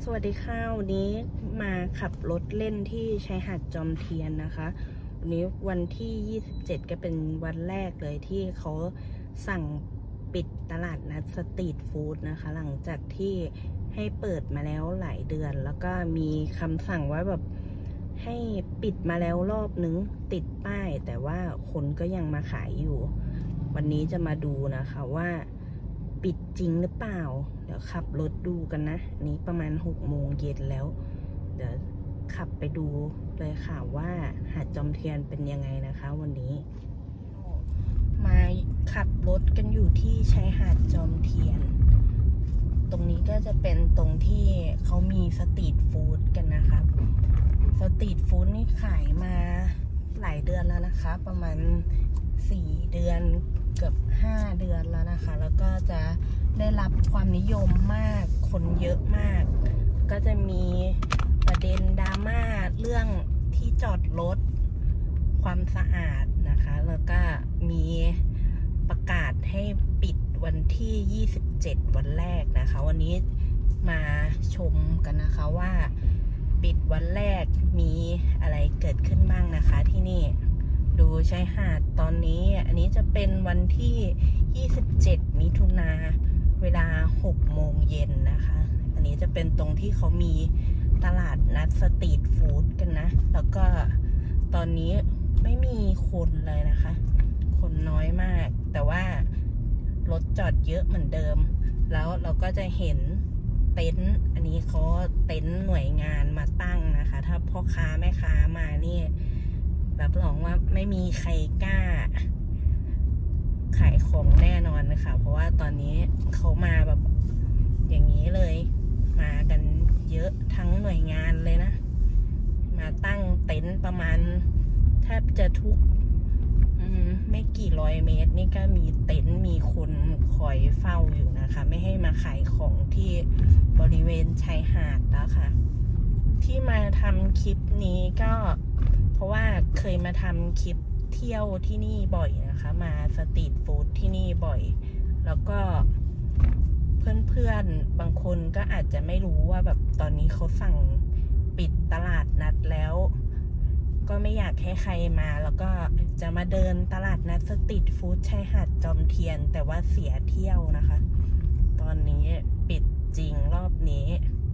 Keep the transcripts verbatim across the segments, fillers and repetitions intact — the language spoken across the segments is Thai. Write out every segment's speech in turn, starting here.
สวัสดีค่ะวันนี้มาขับรถเล่นที่ชายหาดจอมเทียนนะคะวันนี้วันที่ยี่สิบเจ็ดก็เป็นวันแรกเลยที่เขาสั่งปิดตลาดนัดสตรีทฟู้ดนะคะหลังจากที่ให้เปิดมาแล้วหลายเดือนแล้วก็มีคำสั่งว่าแบบให้ปิดมาแล้วรอบนึงติดป้ายแต่ว่าคนก็ยังมาขายอยู่วันนี้จะมาดูนะคะว่าปิดจริงหรือเปล่าเดี๋ยวขับรถดูกันนะนี้ประมาณหกโมงเย็นแล้วเดี๋ยวขับไปดูเลยค่ะว่าหาดจอมเทียนเป็นยังไงนะคะวันนี้มาขับรถกันอยู่ที่ชายหาดจอมเทียนตรงนี้ก็จะเป็นตรงที่เขามีสตรีทฟู้ดกันนะคะสตรีทฟู้ดนี่ขายมาหลายเดือนแล้วนะคะประมาณสี่เดือนเกือบห้าเดือนแล้วนะคะแล้วก็จะได้รับความนิยมมากคนเยอะมากก็จะมีประเด็นดราม่าเรื่องที่จอดรถความสะอาดนะคะแล้วก็มีประกาศให้ปิดวันที่ยี่สิบเจ็ดวันแรกนะคะวันนี้มาชมกันนะคะว่าปิดวันแรกมีอะไรเกิดขึ้นบ้างนะคะที่นี่ดูชายหาดตอนนี้อันนี้จะเป็นวันที่ยี่สิบเจ็ดมิถุนาเวลาหกโมงเย็นนะคะอันนี้จะเป็นตรงที่เขามีตลาดนัดสตรีทฟู้ดกันนะแล้วก็ตอนนี้ไม่มีคนเลยนะคะคนน้อยมากแต่ว่ารถจอดเยอะเหมือนเดิมแล้วเราก็จะเห็นเต็นท์อันนี้เขาเต็นท์หน่วยงานมาตั้งนะคะถ้าพ่อค้าแม่ค้ามานี่รับรองว่าไม่มีใครกล้าขายของแน่นอนนะคะเพราะว่าตอนนี้เขามาแบบอย่างนี้เลยมากันเยอะทั้งหน่วยงานเลยนะมาตั้งเต็นท์ประมาณแทบจะทุกไม่กี่ร้อยเมตรนี่ก็มีเต็นท์มีคนคอยเฝ้าอยู่นะคะไม่ให้มาขายของที่บริเวณชายหาดแล้วค่ะที่มาทำคลิปนี้ก็เพราะว่าเคยมาทำคลิปเที่ยวที่นี่บ่อยนะคะมาสตรีทฟู้ดที่นี่บ่อยแล้วก็เพื่อนๆบางคนก็อาจจะไม่รู้ว่าแบบตอนนี้เขาสั่งปิดตลาดนัดแล้วก็ไม่อยากให้ใครมาแล้วก็จะมาเดินตลาดนัดสตรีทฟู้ดชายหาดจอมเทียนแต่ว่าเสียเที่ยวนะคะตอนนี้ปิดจริงรอบนี้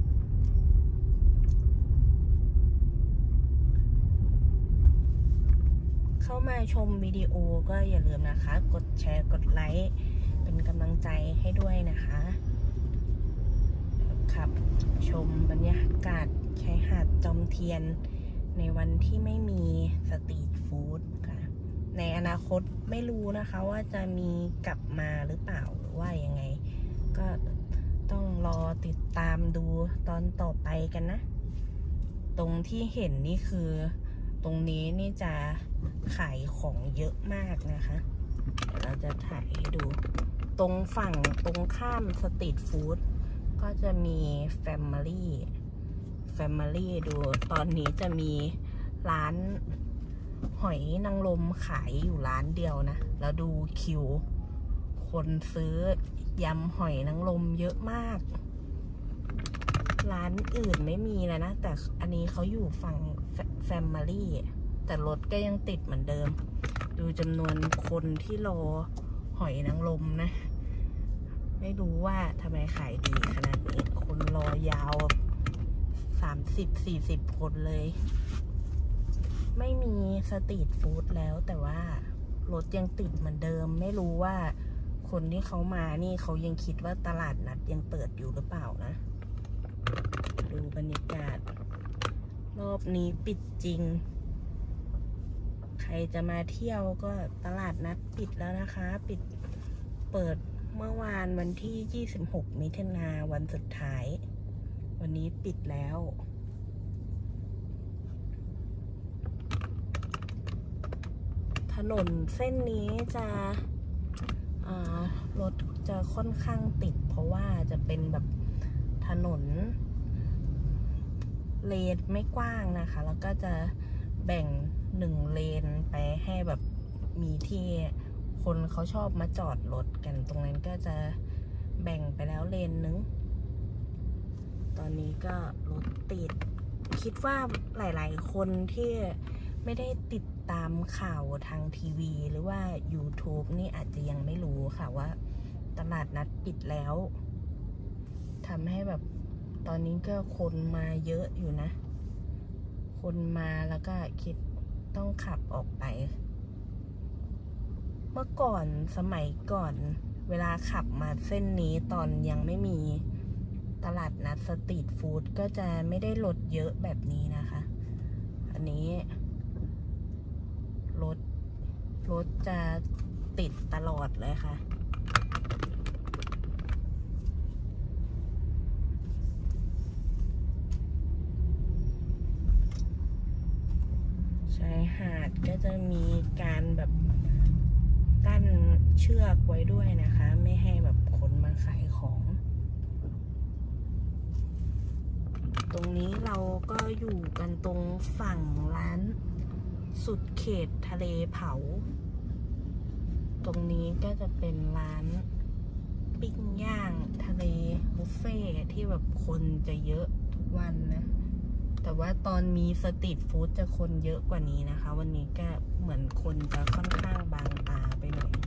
เข้ามาชมวิดีโอก็อย่าลืมนะคะกดแชร์กดไลค์เป็นกำลังใจให้ด้วยนะคะครับชมบรรยากาศชายหาดจอมเทียนในวันที่ไม่มีสตรีทฟู้ดค่ะในอนาคตไม่รู้นะคะว่าจะมีกลับมาหรือเปล่าหรือว่ายังไงก็ต้องรอติดตามดูตอนต่อไปกันนะตรงที่เห็นนี่คือตรงนี้นี่จะขายของเยอะมากนะคะเดี๋ยวเราจะถ่ายให้ดูตรงฝั่งตรงข้ามสตรีทฟู้ดก็จะมี Family Family ดูตอนนี้จะมีร้านหอยนางรมขายอยู่ร้านเดียวนะแล้วดูคิวคนซื้อยำหอยนางรมเยอะมากร้านอื่นไม่มีแล้วนะแต่อันนี้เขาอยู่ฝั่ง Family แต่รถก็ยังติดเหมือนเดิมดูจำนวนคนที่รอหอยนางรมนะไม่รู้ว่าทำไมขายดีขนาดนี้คนรอยาวสามสิบสี่สิบคนเลยไม่มีสตรีทฟู้ดแล้วแต่ว่ารถยังติดเหมือนเดิมไม่รู้ว่าคนที่เขามานี่เขายังคิดว่าตลาดนัดยังเปิดอยู่หรือเปล่านะดูบรรยากาศรอบนี้ปิดจริงใครจะมาเที่ยวก็ตลาดนัดปิดแล้วนะคะปิดเปิดเมื่อวานวันที่ยี่สิบหกมิถุนายนวันสุดท้ายวันนี้ปิดแล้วถนนเส้นนี้จะรถจะค่อนข้างติดเพราะว่าจะเป็นแบบถนนเลนไม่กว้างนะคะแล้วก็จะแบ่งหนึ่งเลนไปให้แบบมีที่คนเขาชอบมาจอดรถกันตรงนั้นก็จะแบ่งไปแล้วเลนนึงตอนอนนี้ก็รถติดคิดว่าหลายๆคนที่ไม่ได้ติดตามข่าวทางทีวีหรือว่า YouTube นี่อาจจะยังไม่รู้ค่ะว่าตลาดนัดปิดแล้วทำให้แบบตอนนี้ก็คนมาเยอะอยู่นะคนมาแล้วก็คิดต้องขับออกไปเมื่อก่อนสมัยก่อนเวลาขับมาเส้นนี้ตอนยังไม่มีตลาดนัดสตรีทฟู้ดก็จะไม่ได้รถเยอะแบบนี้นะคะอันนี้รถรถจะติดตลอดเลยค่ะชายหาดก็จะมีการแบบกั้นเชือกไว้ด้วยนะคะไม่ให้แบบคนมาขายของตรงนี้เราก็อยู่กันตรงฝั่งร้านสุดเขตทะเลเผาตรงนี้ก็จะเป็นร้านปิ้งย่างทะเลบุฟเฟ่ที่แบบคนจะเยอะทุกวันนะแต่ว่าตอนมีสตรีทฟู้ดจะคนเยอะกว่านี้นะคะวันนี้ก็เหมือนคนจะค่อนข้างบางตาไปหน่อย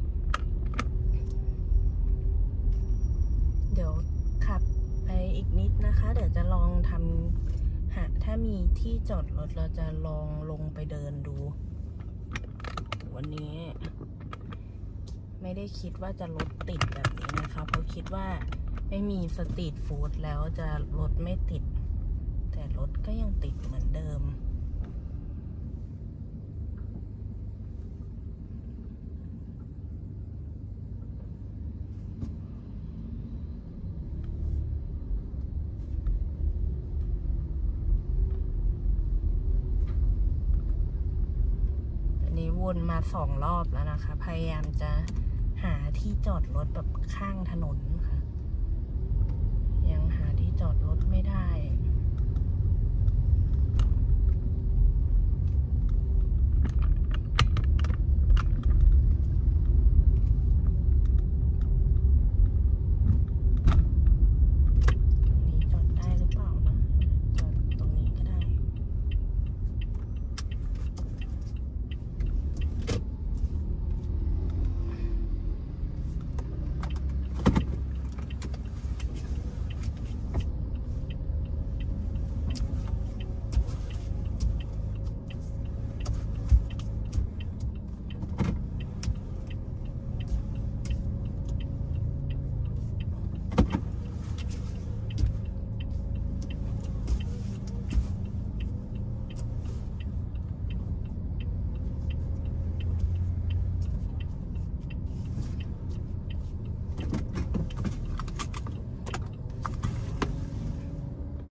เดี๋ยวขับไปอีกนิดนะคะเดี๋ยวจะลองทำหาถ้ามีที่จอดรถเราจะลองลงไปเดินดูวันนี้ไม่ได้คิดว่าจะรถติดแบบนี้นะคะเพราะคิดว่าไม่มีสตรีทฟู้ดแล้วจะรถไม่ติดแต่รถก็ยังติดเหมือนเดิมอันนี้วนมาสองรอบแล้วนะคะพยายามจะหาที่จอดรถแบบข้างถนนค่ะ